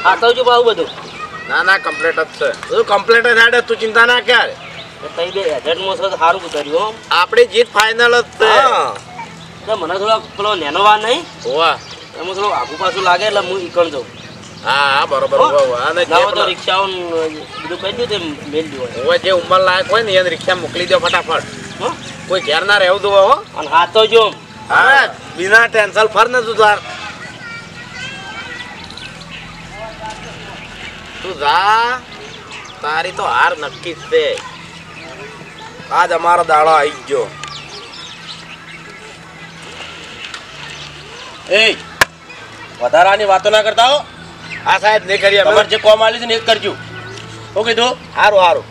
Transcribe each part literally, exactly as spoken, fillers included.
આ તો જો બાહુ બધું ના ના કમ્પ્લીટ જ છે બધું કમ્પ્લીટ જ હેડે તું ચિંતા ના કર તઈ બે એજન્ટમાં છે સારું ઉતર્યું આપણી જીત ફાઇનલ જ છે તો મને થોડો પેલો નેનો વાર નહીં હોવા એમાં થોડું આગુ પાછું લાગે એટલે હું ઈકણ જાઉં હા હા બરોબર અને તો રિક્ષાઓ બધું કહી દઉં તે મેલ દઉં હવે જે ઉંમર લાયક હોય ને એને રિક્ષા મોકલી દો ફટાફટ કોઈ ઘેર ના રહેવું દો હો અને હા તો જો હા બિના ટેન્શન ફર ને તું તાર તું જા તારી તો હાર નક્કી જ છે આજ અમારો દાડો આવી ગયો એ વધારાની વાતો ના કરતા હો હા સાહેબ નહીં કરીએ તમારે જે કોમ આલી છે ને એ જ કરજો શું કીધું સારું સારું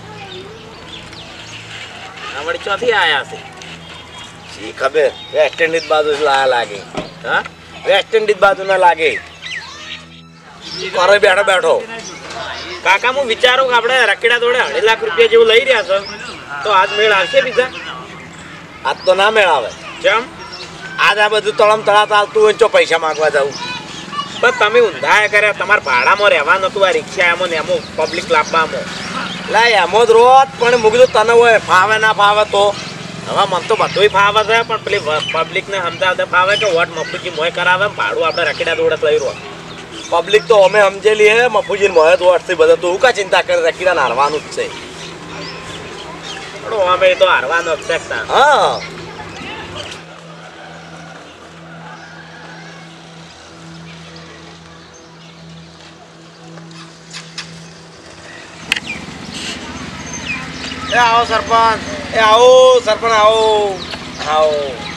વળી ચોથી આયા છે શી ખબર વેસ્ટ ઇન્ડિઝ બાજુ લાયા લાગે હા વેસ્ટ ઇન્ડિઝ બાજુ ના લાગે ઘરે બેઠો બેઠો કાકા હું વિચારું કે આપણે રકેડા જોડે અઢી લાખ રૂપિયા જેવું લઈ રહ્યા છો તો આજ મેળ આવશે બીજા આજ તો ના મેળ આવે કેમ આજ આ બધું તળમ તળા ચાલતું હોય ચો પૈસા માંગવા જાઉં બસ તમે ઊંધાયા કર્યા તમારા ભાડામાં રહેવા નતું આ રિક્ષા એમાં ને એમાં પબ્લિક લાવવામાં લાય એમ જ રોજ પણ મૂકીધું તને હોય ફાવે ના ફાવે તો હવે મને તો બધું ફાવે છે પણ પેલી પબ્લિકને સમજાવતા ફાવે કે વોટ મફુજી મોય કરાવે ભાડું આપણે રકેડા દોડત લઈ રહ્યો પબ્લિક તો અમે સમજેલી હે મફુજી મોય જ વોટથી બધા તું કા ચિંતા કરે રકેડા હારવાનું જ છે અમે તો હારવાનો જ છે હા એ આવો સરપંચ એ આવો સરપંચ આવો આવો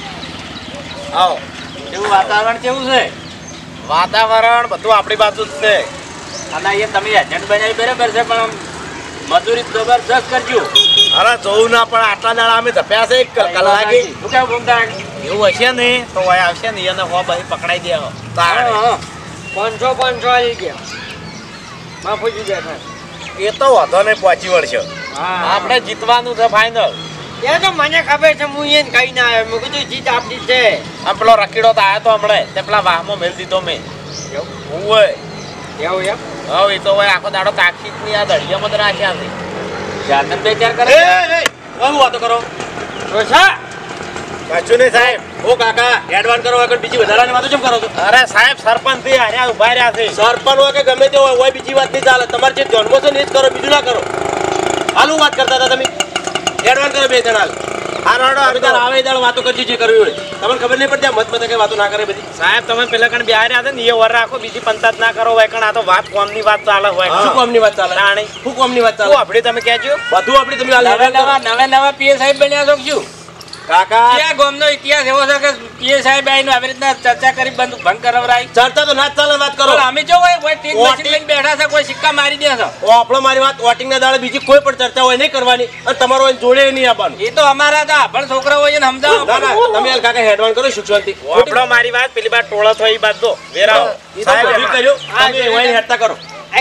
આવો કેવું વાતાવરણ કેવું છે વાતાવરણ બધું આપણી બાજુ જ છે અને એ તમે એજન્ટ બનાવી બરાબર છે પણ મજૂરી જબરજસ્ત કરજો અરે જોવું ના પણ આટલા દાડા અમે ધપ્યા છે એક કલાકી શું કેવું ભૂમતા એવું હશે ને તો હોય આવશે ને એને હો ભાઈ પકડાઈ દે તારે પાંચસો પાંચસો આવી ગયા માફુજી બેઠા એ તો વધો નહીં પહોંચી વળશે આપણે જીતવાનું છે ફાઇનલ એ તો મને ખબર છે હું એને કઈ ના આવ્યો મેં કીધું જીત આપણી છે આમ પેલો રકીડો તો આવ્યો તો હમણાં તે પેલા વાહમાં મેળ દીધો મેં એવું હોય એવું એમ હવે એ તો હોય આખો દાડો તાકીદ ની આ દળિયામાં જ રાખ્યા છે જાતન બે ચાર કરે હું વાતો કરો ઓછા કશું નહીં સાહેબ ઓ કાકા એડવાન્સ કરો આગળ બીજી વધારાની વાતો કેમ કરો છો અરે સાહેબ સરપંચ થી હાર્યા ઉભા રહ્યા છે સરપંચ હોય કે ગમે તે હોય હોય બીજી વાત નહીં ચાલે તમારે જે ધ્યાનમાં છે ને એ જ કરો બીજું ના કરો હાલું વાત કરતા હતા તમે એડવાન્સ કરો બે જણા હાલ હારો હારો આવે દાળ વાતો કરજો જે કરવી હોય તમને ખબર નહીં પડતી મત મત કઈ વાતો ના કરે બધી સાહેબ તમે પેલા કણ બે હાર્યા હતા ને એ વર રાખો બીજી પંચાયત ના કરો હોય કણ આ તો વાત કોમની વાત ચાલે હોય શું કોમની વાત ચાલે રાણી શું કોમની વાત ચાલે આપણે તમે કહેજો બધું આપણે તમે હાલ નવા નવા નવા નવા પીએ સાહેબ બન્યા છો શું કાકા ક્યાં ગામનો ઇતિહાસ એવો છે કે પીએ સાહેબ આવીને આવી રીતના ચર્ચા કરી બંધ ભંગ કરાવરાય ચર્ચા તો ના જ ચાલે વાત કરો અમે જો હોય કોઈ ટીમ મશીન લઈને બેઠા છે કોઈ સિક્કા મારી દે છે ઓ આપણો મારી વાત વોટિંગ ના દાડે બીજી કોઈ પણ ચર્ચા હોય નહીં કરવાની અને તમારો જોડે નહીં આવવાનું એ તો અમારા હતા પણ છોકરા હોય ને સમજાવો તમે હાલ કાકા હેડવાન કરો શિક્ષણથી આપણો મારી વાત પેલી બાર ટોળો થઈ બાદ દો વેરાવો સાહેબ ઊભી કર્યો તમે વહીને હેડતા કરો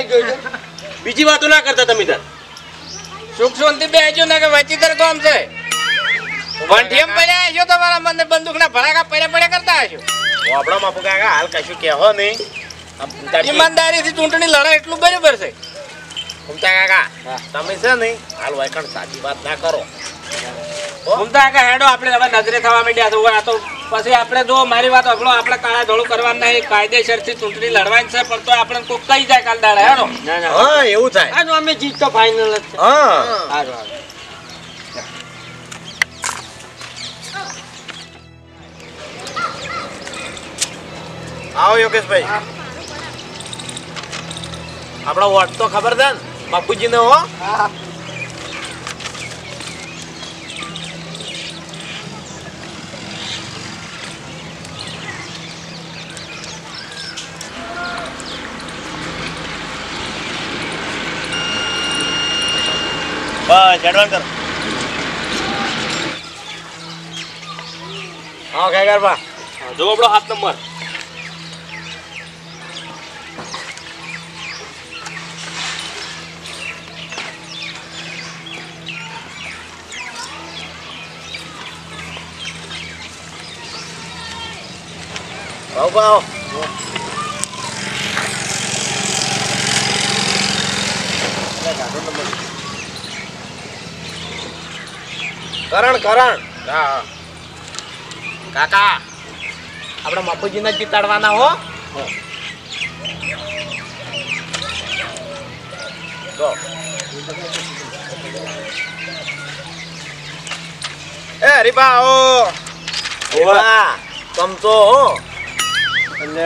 બીજી વાતો ના કરતા તમે તાર સુખ શાંતિ બેજો ને કે વચીતર કામ છે વંઠિયમ પડ્યા છો તમારા મને બંદૂકના ભડાકા પડ્યા પડ્યા કરતા હશો આપણો બાપુ કાકા હાલ કશું કહેવો નહીં ઈમાનદારીથી ચૂંટણી લડાય એટલું બરાબર છે ઘૂમતા કાકા તમે છે નહીં હાલ વાયકણ સાચી વાત ના કરો ઘૂમતા કાકા હેડો આપણે હવે નજરે થવા માંડ્યા તો આ તો પછી આપણે જો મારી વાત અગળો આપણે કાળા ધોળું કરવાનું નહીં કાયદેસરથી ચૂંટણી લડવાની છે પણ તો આપણે કોઈ કઈ જાય કાલ દાડે હેડો હા એવું થાય આનો અમે જીત તો ફાઇનલ જ છે હા સારું સારું આવો યોગેશભાઈ આપણો વોટ તો ખબર છે ને બાપુજી ને હો બસ એડવાન્સ કરો હા કઈ કરવા જો આપણો હાથ નંબર આવો આવો કરણ કરણ હા કાકા આપણે મફુજીને જ જીતાડવાના હો તો એ હરીબા ઓ ઓવા ચમચો હો એટલે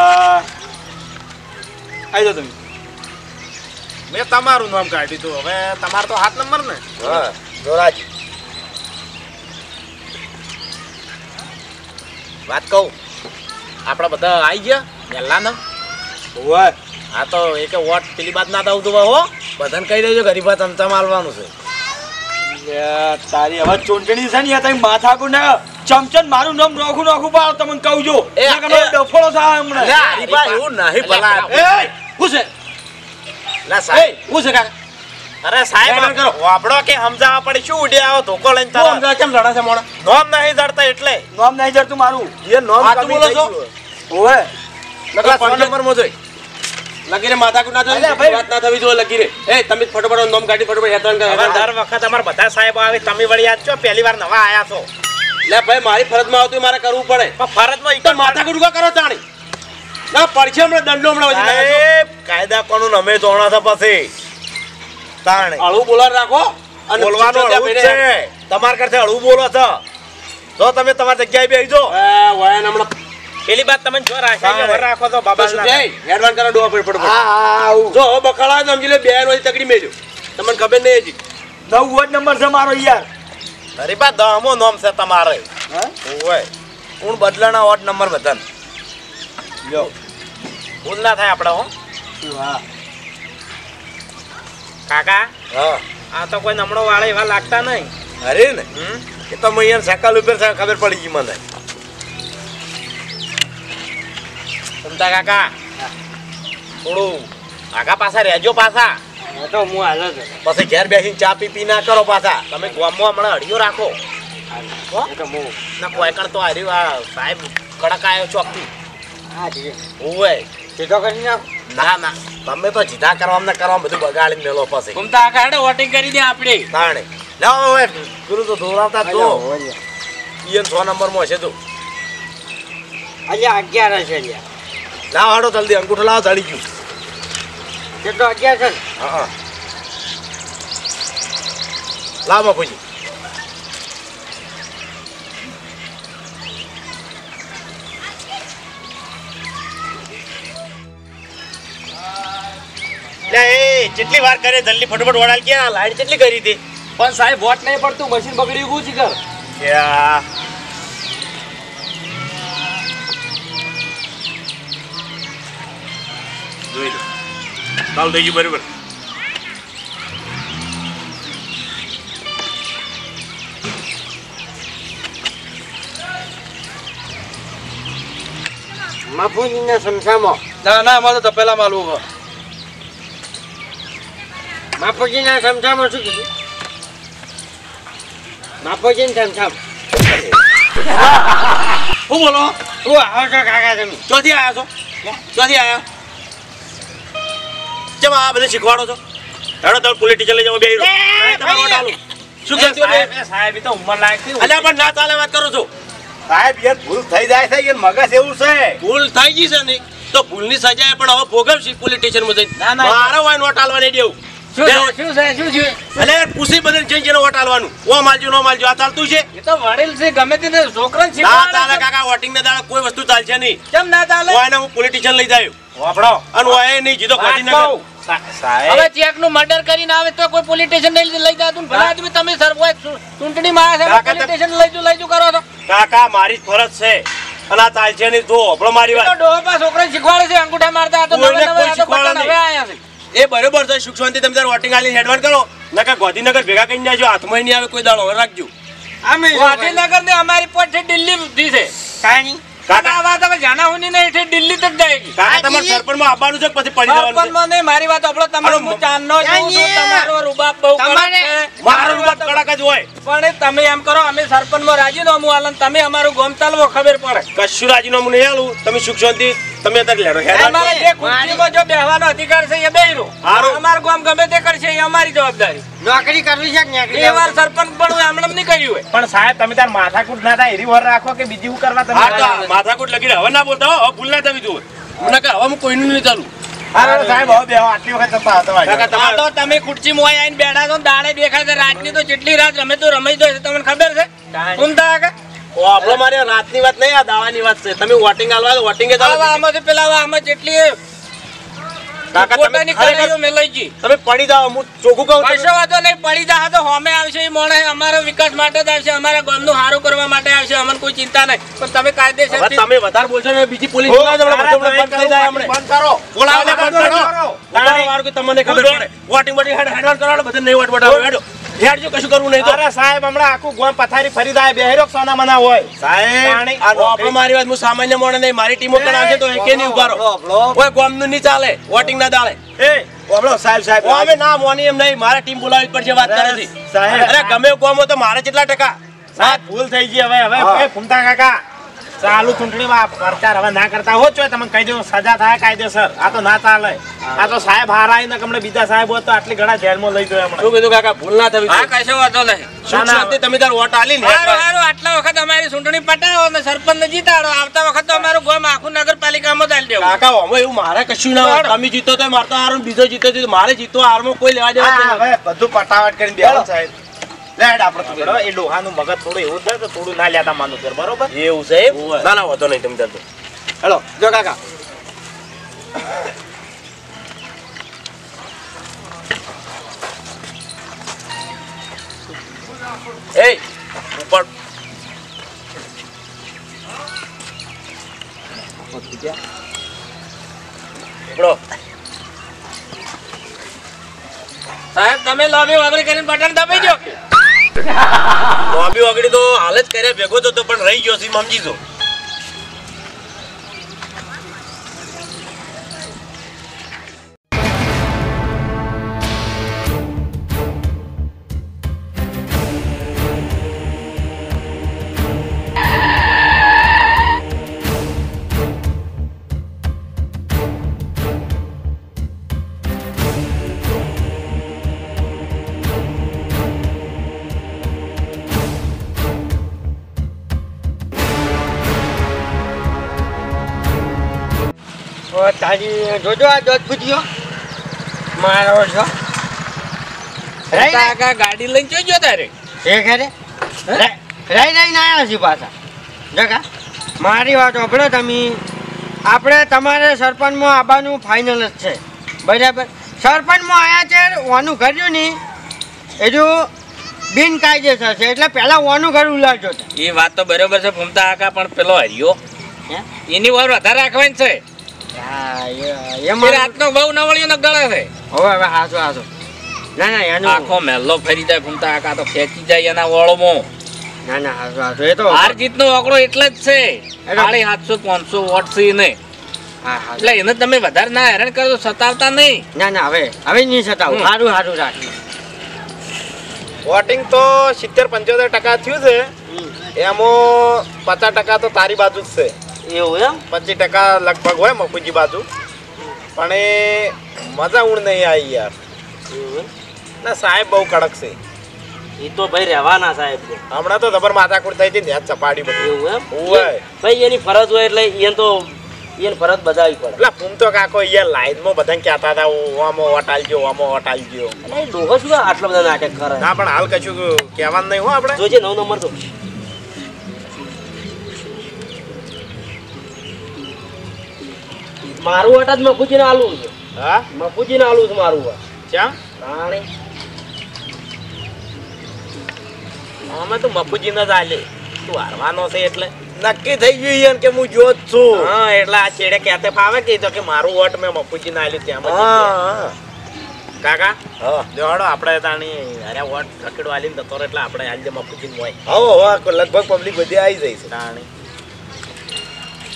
આવી જાઓ તમે મેં તમારું નામ કાઢ્યું હતું હવે તમારો તો હાથ નંબર ને હા જોરાજી વાત કહું આપણે બધા આવી ગયા પહેલા ને ઓવે હા તો એ કે વોટ પેલી બાદ ના દઉં તું હો બધાને કહી દેજો ગરીબા ચમચા માલવાનું છે તારી હવે ચૂંટણી છે ને યાર તમે માથા કુ ને ચમચન મારું નામ નોખું નોખું પાડો તમને કહું છું એ ડફોળો થાય હમણાં હરીબા એવું નહીં ભલા એ હું છે લા એ સાહેબ હું છે કાકા અરે સાહેબ હેરાન કરો. વાપડો કે સમજાવવા પડે શું ઉડે આવો ધોકો લઈને તો તારા સમજા કેમ લડા છે મોણા નોમ નહીં જડતા એટલે નામ નહીં જડતું મારું એ નોમ સાચું કમી બોલો થઈ છો? ગયું. ઓવે નકર સો નંબરમાં જોઈ લગી રે માથા કુ ના અલ્યા થાય ભાઈ. વાત ના થવી જોઈએ લગી રે એ તમે ફટોફટ નામ કાઢી ફટોફટ હેતરાન હવે કરો દર વખત અમાર બધા સાહેબો આવે તમે વળી આજ છો પહેલી વાર નવા આયા છો લે ભાઈ મારી ફરજમાં આવતું મારે કરવું પડે પણ ફરજમાં ઈ તો માથા કુડકા કરો તાણી ના પડશે હમણાં દંડો હમણાં વધી જાય. સાહેબ કાયદા કોનું અમે જોણા છે પછી તાણે હળવું બોલાર રાખો અને બોલવાનું ચૂંટણી હળવું જ ત્યાં છે તમાર કરતે હળવું બોલો છો જો તમે તમારી જગ્યાએ બેસજો એ વાયન હમણાં પેલી વાત તમે જો રાખી તાણે. વર રાખો તો બાબા બસ જય હેડવાન કરો ડોવા પર ફટોફટ હા હા આવું જો હવે બખાડા તો સમજી લે બે વાળી તકડી મેલ્યો તમને ખબર નહીં હજી નવ વોટ નંબર છે મારો યાર અરે બા દમો નોમ છે તમારે હા ઓય કોણ બદલાના વોટ નંબર બધાને લ્યો ભૂલ ના થાય આપણે હો હા કાકા હા આ તો કોઈ નમણો વાળા એવા લાગતા નહીં અરે ને હમ એ તો મેં અહીંયા સાયકલ ઉપર છે, ખબર પડી ગઈ મને સમતા કાકા થોડું આગા પાછા રહેજો પાછા તો હું હાલ જ પછી ઘેર બેસીને ચા પી પી ના કરો પાછા તમે ગામમાં હમણાં અડિયો રાખો હો? તો હું ના કોઈ કણ તો હાર્યું આ સાહેબ કડક આવ્યો ચોકથી હા ઠીક ઓય સીધો કરી નાખ ના ના તમે તો જીધા કરવામાં ને કરવામાં બધું બગાડીને મેલો પછી ઘૂમતા આખા હેડે વોટિંગ કરી દે આપણે તાણે ના હવે ગુરુ તો દોરાવતા તો ઈયન સો નંબરમાં હશે તું અલ્યા અગિયાર છે અલ્યા લાવ હાડો જલ્દી અંગૂઠો લાવો ચડી ગયું કેટલો અગિયાર છે હા હા લાવ બાપુજી લે એ કેટલી વાર કરે જલ્દી ફટાફટ વડાલ ક્યાં લાઈન કેટલી કરી હતી પણ સાહેબ વોટ નહીં પડતું મશીન બગડી ગયું છે કર ક્યાં જોઈ લો ચાલ થઈ ગયું બરાબર માફુજીના સમસામાં ના ના અમારે તો તપેલા માલવું હોય માફુજીના સમસામાં શું કીધું માફુજીના સમસામ શું બોલો તું આવો છો કાકા તમે ચોથી આયા છો ચોથી આયા કેમ આ બધે શીખવાડો છો હેડો તમે પોલીસ ટીચર લઈ જાઓ બે શું કે સાહેબ સાહેબ ઈ તો ઉંમર લાયક છે અલ્યા પણ ના ચાલે વાત કરો છો સાહેબ યાર ભૂલ થઈ જાય છે કે મગજ એવું છે ભૂલ થઈ ગઈ છે ને તો ભૂલની સજાએ પણ હવે ભોગવશી પોલીસ સ્ટેશનમાં જઈને ના, ના. મારો વાય નોટ આલવાની દેવું શું છે શું છે શું છે અલે પૂછી બધાને જઈને જઈને વોટ આલવાનું ઓ માલજો નો માલજો આ ચાલતું છે એ તો વડીલ છે ગમે તેને છોકરાને ના ચાલે શીખવાડે કાકા વોટિંગ ના દાડા કોઈ વસ્તુ ચાલશે નહીં કેમ ના ચાલે ઓય હું પોલીસ સ્ટેશન લઈ જાયો વાપડો અને ઓય નહીં જીતો ગાંધીનગર સાહેબ હવે ચેક નું મર્ડર કરીને આવે તો કોઈ પોલીસ સ્ટેશન લઈ લઈ જાતું ભલા આદમી તમે સર કોઈ ચૂંટણી માં આવે છે કાકા, પોલીસ સ્ટેશન લઈ જુ લઈ જુ કરો છો કાકા મારી જ ફરજ છે અને આ ચાલશે નહીં જો આપણો મારી તો વાત ડોહા છોકરાને શીખવાડે છે અંગૂઠા મારતા આ તો કોઈને નવા નવા કોઈ આ તો શીખવાડે બટન હવે આયા છે એ બરોબર છે સુખ શાંતિ તમે તાર વોટિંગ આલી હેડવાન કરો નકા ગાંધીનગર ભેગા કરીને જાજો હાથમાં નહીં આવે કોઈ દાડો હવે રાખજો ગાંધીનગર ને અમારી પોટ છે દિલ્હી સુધી છે કાઈ કાકા આ વાત હવે જાના હુની ને એઠે દિલ્હી તક જાયગી. કાકા તમારે સરપંચમાં આવવાનું છે કે પછી પડી જવાનું છે? સરપંચમાં નહીં, મારી વાત સાંભળો. તમારો હું ચાંદનો જોઉં છું, તમારો રૂબાબ બહુ કડક છે. મારો રૂબાબ કડક જ હોય. પણ તમે એમ કરો, અમે સરપંચમાં રાજીનામું આલો ને તમે અમારું ગામ ચાલવો, ખબર પડે. કશું રાજીનામું નહીં આલું. તમે સુખ શાંતિ તમે અત્યારે લેડો. હેડ અમારે જે ખુરશીમાં જો બેહવાનો અધિકાર છે એ બેહરો. હારું. અમારું ગામ ગમે તે કરશે એ અમારી જવાબદારી. નોકરી કરવી છે કે નોકરી એ વાર સરપંચ પણ એમણે નહીં કર્યું હોય. પણ સાહેબ તમે તાર માથાકૂટ ના થાય એરી વર રાખો કે બીજી શું કરવા તમે હા તો માથાકૂટ લગીને હવે ના બોલતા હો. હવે ભૂલ ના થવી જોઈએ. મને કે હવે હું કોઈનું નહીં ચાલું. અરે સાહેબ હવે બેહો આટલી વખત જતા હતા કાકા આ તમારે તો તમે ખુરશીમાં હોય આઈને બેઠા છો, દાડે દેખાય છે, રાતની તો જેટલી રાત રમે તો રમાઈ જાય છે, તમને ખબર છે? ઊંધા આગળ ઓ આપણો મારે રાતની વાત નહીં, આ દાવાની વાત છે. તમે વોટિંગ આલવા તો વોટિંગ જ આલો. આવા આમાંથી પેલા આવા આમાં જેટલી કાકા તમે પોતાની ખરેખર કરાઈઓ મેલાઈ ગઈ. તમે પડી જાઓ. હું ચોખ્ખું કહું છું. કશો વાંધો નહીં, પડી જા તો હોમે આવશે એ મોણે અમારા વિકાસ માટે જ આવશે, અમારા ગામનું સારું કરવા માટે આવશે, અમને કોઈ ચિંતા નહીં. પણ તમે કાયદેસર હવે તમે વધારે બોલશો ને બીજી પોલીસ બોલાવો તો હમણાં બધું બંધ થઈ જાય. હમણાં બંધ કરો બોલાવો ને બંધ કરો. બોલાવો વાળું કે તમને ખબર પડે. વોટિંગ વોટિંગ હેડ હેડવાન કરાવો, બધું નહીં વોટ વોટ હેડો હેડ જો કશું કરવું નહીં તો. અરે સાહેબ હમણાં આખું ગામ પથારી ફરી જાય બેહરો સોના મના હોય સાહેબ આ આપણો મારી વાત હું સામાન્ય મોણે નહીં, મારી ટીમો કણ આવશે તો એકે નહીં ઉભારો. કોઈ ગામનું નહીં ચાલે વોટિંગ ના દાળે. એ ઓબળો સાહેબ સાહેબ ઓ અમે ના મોની એમ નહીં, મારે ટીમ બોલાવવી જ પડશે. વાત કરે છે સાહેબ અરે ગમે ગામ હોય તો મારે કેટલા ટકા? સાહેબ ભૂલ થઈ ગઈ હવે હવે એ ફૂમતા કાકા ચાલુ ચૂંટણીમાં પ્રચાર હવે ના કરતા હો છો તમે કહી દો સજા થાય કાયદેસર. આ તો ના ચાલે. આ તો સાહેબ હારા ને કમણે બીજા સાહેબ હોત તો આટલી ઘણા જેલમાં લઈ ગયો હમણાં. શું કીધું કાકા? ભૂલ ના થવી હા જોઈએ. કશો વાંધો નહીં. સુખ શાંતિ તમે તાર વોટ આલી ને સારું સારું, આટલા વખત અમારી ચૂંટણી પટાવો અને સરપંચ જીતાડો. આવતા વખત તો અમારું ગામ આખું નગરપાલિકામાં જ આલી દેવું. કાકા અમે એવું મારે કશું ના હોય. તમે જીતો તો મારતો હારું, બીજો જીતો તો મારે જીતો હારમાં કોઈ લેવા દેવા હા, નહીં. હવે બધું પટાવટ કરીને બેહો સાહેબ. લેડ આપણે તો બેઠો. એ લોહાનું મગજ થોડું એવું થાય તો થોડું ના લેતા માનું ઘર બરોબર. એવું છે એમ? ના ના વાંધો નહીં તમે તાર તો. હેલો જો કાકા એ ઉપર ઉપડો. સાહેબ તમે લોબી વાગડી કરીને બટન દબાઈ દો. લોબી વગડી તો હાલ જ કર્યા ભેગો તો પણ રહી ગયો છે સમજી જો. તારી જોજો આ દોધ પૂછ્યો મારો છો રહી કાકા ગાડી લઈને જોઈ ગયો તારે. એ ખરે રહી રહીને આવ્યા છીએ પાછા જગા મારી વાત સાંભળો તમે. આપણે તમારે સરપંચમાં આવવાનું ફાઇનલ જ છે બરાબર. સરપંચમાં આવ્યા છે ઓનું કર્યું નહીં હજુ બિનકાયદેસર છે એટલે પહેલાં ઓનું ઘર ઉલાડજો. એ વાત તો બરોબર છે ફૂમતા કાકા, પણ પેલો હરિયો એની વાર વધારે રાખવાની છે. હા એ એમાં રાતનો બહુ નવળીઓ ન ગળે છે. હવે હવે હાસો હાસો ના ના એનું આખો મહેલો ફરી જાય ફૂમતા કાકા, તો ખેંચી જાય એના વળોમાં. ના ના હાસો હાસો એ તો હાર જીતનો આંકડો એટલે જ છે. સાડી સાતસો પાંચસો વોટ છે એને. હા હા એટલે એને તમે વધારે ના હેરાન કરો, સતાવતા નહીં. ના ના હવે હવે નહીં સતાવું. સારું સારું રાખ. વોટિંગ તો સિત્તેર પંચોતેર ટકા થયું છે. એમાં પચાસ ટકા તો તારી બાજુ જ છે. એવું એમ પચીસ ટકા લગભગ હોય મફુજી બાજુ. પણ એ મજા ઊણ નહીં આવી યાર. ના સાહેબ બહુ કડક છે. એ તો ભાઈ રહેવાના સાહેબ છે. હમણાં તો જબર માથાકૂટ થઈ હતી ને ત્યાં ચપાડી બધી. એવું એમ ઓય ભાઈ એની ફરજ હોય એટલે એને તો એને ફરજ બજાવવી પડે. એટલે ફૂમ તો કાકો યાર લાઈનમાં બધાને કહેતા હતા આમાં વોટ આલજો આમાં વોટ આલજો. અને એ ડોહો શું આટલા બધા નાટક કરે? ના પણ હાલ કશું કહેવાનું નહીં હો આપણે. જોજે નવ નંબર તો મારું વટ જ મફુજીને આલું છે. હા મફુજીને આલું છે મારું વટ. ક્યાં રાણી અમે તો મફુજીને જ આલે. તું હારવાનો છે એટલે નક્કી થઈ ગયું યાર કે હું જો જ છું. હા એટલે આ છેડે કહેતે ફાવે કે તો કે મારું વોટ મેં મફુજીને આલ્યું ત્યાં હા કાકા હા જોડો આપણે તાણી અરે વોટ રખડવા આલીને જતો રહે એટલે આપણે આલજે મફુજીને હોય. હવે હવે લગભગ પબ્લિક બધી આવી જાય છે. તાણી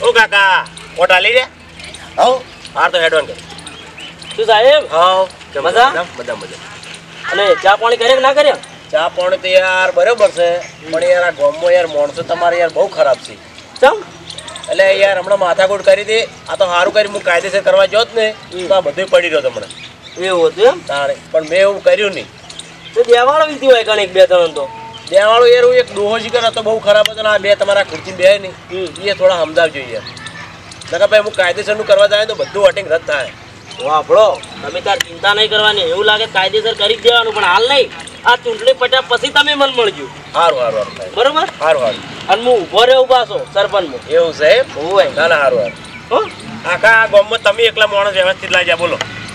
ઓ કાકા ઓટા લઈ રે આવ હાર તો હેડવાન કર શું સાહેબ આવ મજા? બધા મજા અને ચા પાણી કરે કે ના કર્યા? ચા પાણી તો યાર બરોબર છે પણ યાર આ ગામમાં યાર માણસો તમારે યાર બહુ ખરાબ છે ચમ એટલે યાર હમણાં માથાકૂટ કરી દે આ તો સારું કરી હું કાયદેસર કરવા જોત ને તો આ બધું પડી રહ્યો તમને એવું હતું એમ? તારે પણ મેં એવું કર્યું નહીં તો દેવાળો વીતી હોય કણેક બે ત્રણ તો દેવાળો યાર હું એક ડોહો શીખર હતો બહુ ખરાબ હતો ને આ બે તમારા ખુરશી બે નહીં એ થોડા સમજાવજો યાર નકા ભાઈ હું કાયદેસરનું કરવા જાય તો બધું વોટિંગ રદ થાય વાપડો તમે તાર ચિંતા નહીં કરવાની એવું લાગે કાયદેસર કરી જ દેવાનું પણ હાલ નહીં આ ચૂંટણી પટ્યા પછી તમે મન મળજો સારું સારું સારું ભાઈ બરોબર સારું સારું અને હું ઉભો રહ્યો પાછો સરપંચમાં એવું છે એમ? હોય ના ના સારું સારું હો આખા આ ગામમાં તમે એકલા માણસ વ્યવસ્થિત લાગ્યા બોલો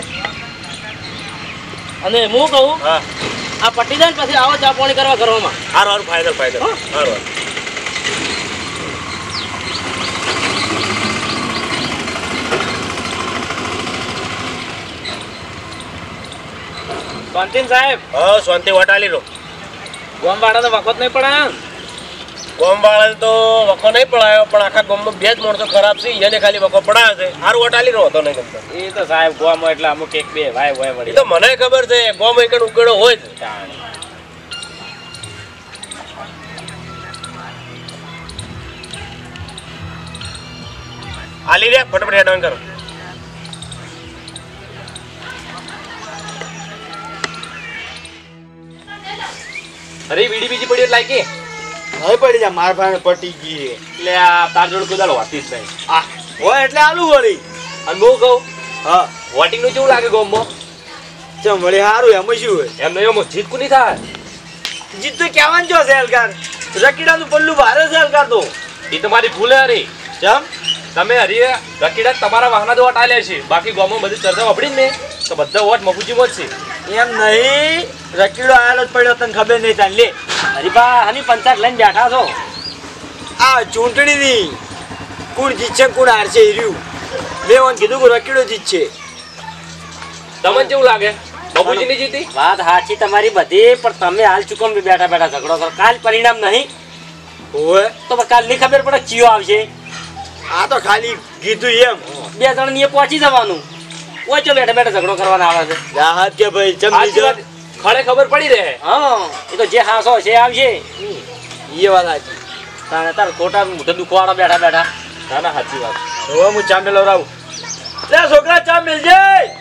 અને હું કહું હા આ પટી જાય ને પછી આવો ચા પાણી કરવા ઘરમાં સારું સારું ફાયદો ફાયદો હા. સારું સારું શાંતિન સાહેબ હા શાંતિ વટાલી રો ગોમ વાળા તો વખત નહીં પડે ગામ વાળા તો વખો નહીં પડાયો પણ આખા ગામમાં બે જ માણસો ખરાબ છે એને ખાલી વખો પડાયો છે સારું વટાલી રો હતો નહીં ગમતો એ તો સાહેબ ગોમ એટલે અમુક એક બે ભાઈ હોય એ વળી તો મને ખબર છે ગોમ એકડ ઉકેડો હોય જ આલી રે ફટાફટ હેડવાન કરો અરે બીડી બીજી પડી એટલે લાગી હવે પડી જા માર ભાઈ પટી ગઈ એટલે આ તાર જોડે કુદાલ હોતી જ નહીં આ હોય એટલે આલુ વળી અને હું કહું હા વોટિંગ નું કેવું લાગે ગોમમાં ચમ વળી સારું એમાં શું હોય એમ નહીં એમ જીત કોની થાય જીત તો કહેવાનું જો છે હલકાર રકીડાનું પલ્લું ભારે છે હલકાર તો એ તમારી ભૂલ હે હરી ચમ તમે હરી રકીડા તમારા વાહના જ વોટ આલ્યા છે બાકી ગોમમાં બધી ચર્ચા વપડી જ ને તો બધા વોટ મફુજીમાં જ છે એમ નહીં રકીડો આયેલો જ પડ્યો તને ખબર નહીં તાન લે હરીબા આની પંચાયત લઈને બેઠા છો આ ચૂંટણીની કોણ જીતશે કોણ હારશે એ રહ્યું મેં ઓન કીધું કે રકીડો જીતશે તમને કેવું લાગે મફુજી ની જીતી વાત સાચી તમારી બધી પણ તમે હાલ ચૂકમ બેઠા બેઠા ઝઘડો કરો કાલ પરિણામ નહીં હોય તો કાલ ની ખબર પડે ચિયો આવશે આ તો ખાલી કીધું એમ બે જણ ની પહોંચી જવાનું ઓછો બેઠા બેઠા ઝઘડો કરવાનો આવે છે રાહત કે ભાઈ ચમ સાચી વાત ખડે ખબર પડી રહે હા એ તો જે હાસો છે આવશે એ વાત સાચી તારે તાર ખોટા મોઢે દુખવાડો બેઠા બેઠા ના ના સાચી વાત હવે હું ચા મેલવરાવું લે છોકરા ચા મેલજે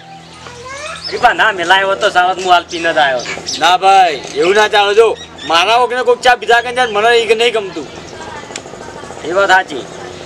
હરીબા ના મેલાયો તો સાવત હું હાલ પીને જ આવ્યો ના ભાઈ એવું ના ચાલો જો મારા વગર કોઈક ચા પીધા કે મને એ નહીં ગમતું એ વાત સાચી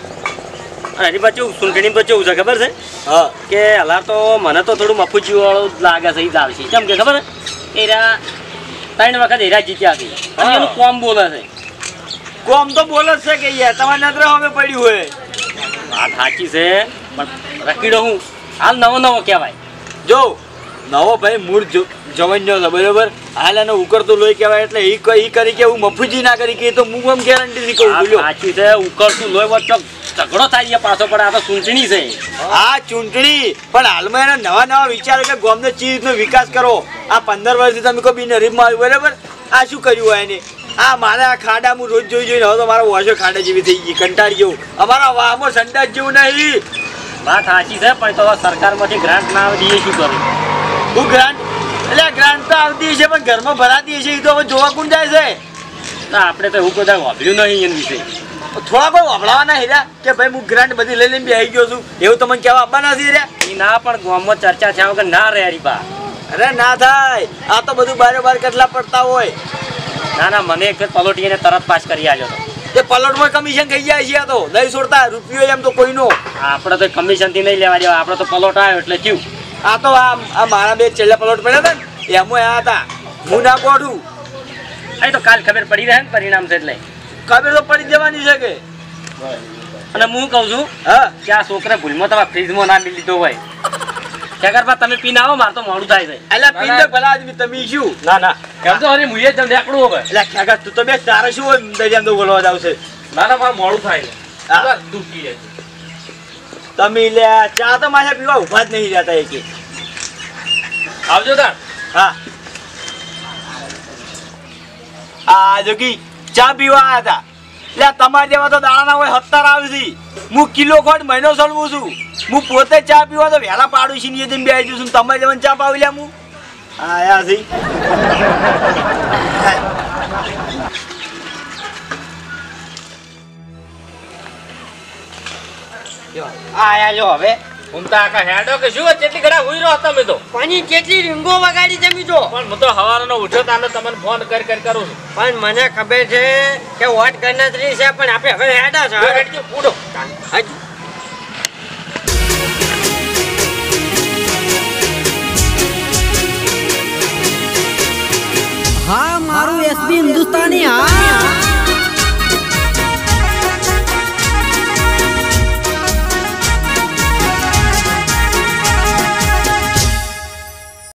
અને હરીબા કેવું ચૂંટણી પર કેવું છે ખબર છે હા કે હલા તો મને તો થોડું મફુજી વાળું લાગે છે એ જ આવશે કેમ કે ખબર એરા ત્રણ વખત એરા જીત્યા છે અને એનું કોમ બોલે છે કોમ તો બોલ જ છે કે યાર તમારે નજરે હવે પડ્યું હોય વાત સાચી છે પણ રકીડો હું હાલ નવો નવો કહેવાય જો નવો ભાઈ મૂળ જવાનનો છે બરોબર હાલ એનો ઉકળતો લોહી કહેવાય એટલે એ ઈ કરી કે હું મફુજી ના કરી કે તો હું એમ ગેરંટી નહીં કહું વાત બોલ્યો સાચી છે ઉકળતું લોહી વચ્ચે ઝઘડો થાય છે પાછો પણ આ તો ચૂંટણી છે આ ચૂંટણી પણ હાલમાં એના નવા નવા વિચારો કે ગામનો ચી રીતનો વિકાસ કરો આ પંદર વર્ષથી તમે કહો બી નરીબમાં આવ્યું બરાબર આ શું કર્યું હોય એને આ મારા ખાડા હું રોજ જોઈ જોઈને હવે તો મારા વાસો ખાડા જેવી થઈ ગઈ કંટાળી જેવું અમારા વાહમાં સંડાસ જેવું નહીં વાત સાચી છે પણ તો સરકારમાંથી ગ્રાન્ટ ના આવે દઈએ શું કરું હું ગ્રાન્ટ એટલે ગ્રાન્ટ તો આવતી છે પણ ઘરમાં ભરાતી છે એ તો હવે જોવા કોણ જાય છે ના આપણે તો એવું કોઈ વાપર્યું નહીં એના વિશે થોડા કોઈ વાપરવાના હેરા કે ભાઈ હું ગ્રાન્ટ બધી લઈ લઈને બી આવી ગયો છું એવું તમને કહેવા આપવાના નથી રે એ ના પણ ગામમાં ચર્ચા થયા વગર ના રહે હરીબા અરે ના થાય આ તો બધું બારે બાર કેટલા પડતા હોય ના ના મને એક પલોટીને તરત પાસ કરી આવ્યો હતો એ પલોટમાં કમિશન ખાઈ જાય છે આ તો નહીં છોડતા રૂપિયો એમ તો કોઈનો આપણે તો કમિશનથી નહીં લેવા દેવા આપણે તો પલોટ આવ્યો એટલે થયું આ તો આ આ મારા બે છેલ્લા પલોટ પડ્યા હતા ને એમાં આ હતા હું ના કોઠું એ તો કાલ ખબર પડી રહે ને પરિણામ છે એટલે ખબર તો પડી જવાની છે કે અને હું કહું છું હા કે આ છોકરા ભૂલમાં તમારા ફ્રીજમાં ના મિલી લીધો હોય ક્યાં બા તમે પીને આવો મારે તો મોડું થાય છે એટલે પિંડ ભલા આદમી તમે શું ના ના એમ તો હરી મુએ જ નીકળવું હવે એટલે ખ્યાકા તું તો બે તારે શું હોય દરિયામાં તો બોલવા જાવ છે ના ના મારે મોડું થાય છે હા. બસ દુખી જાય તમે લે ચા તો માથે પીવા ઉભા જ નહીં રહેતા એકે આવજો તાર હા આ જોગી ચા પીવા આવ્યા હતા એટલે તમારા જેવા તો દાડાના હોય સત્તર આવે છે. હું કિલો ખોટ મહિનો સળવું છું. હું પોતે ચા પીવા તો વહેલા પાડું છું ને બે જઉં છું. તમારે જેવા ચા પાવી લ્યા હું આયા છે. આયા લો હવે ઘૂમતા આખા હેડો કે શું કેટલી ઘડા હુઈ રહ્યો તમે તો પાણી કેટલી રીંગો વગાડી જમી તો પણ હું તો હવારનો ઉઠ્યો તાનો તમને ફોન કરી કરી કરું છું. પણ મને ખબર છે કે વોટ ગણતરી છે પણ આપણે હવે હેડા છે હવે હેડજો, ઉડો. હાજી. હા મારું એસબી હિન્દુસ્તાની હા